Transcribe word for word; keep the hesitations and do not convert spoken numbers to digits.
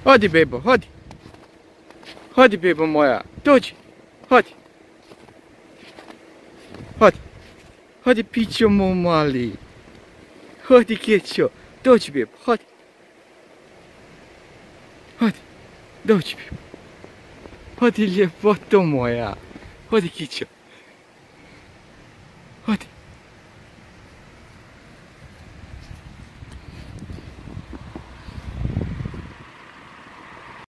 Hodi bebo, hodi. Hodi bebo moja, dođi. Hodi. Hodi. Hodi pićo moj mali. Hodi kećo, dođi bebo, hodi. Hodi, dođi bebo. Hodi ljepoto moja. Hodi kićo.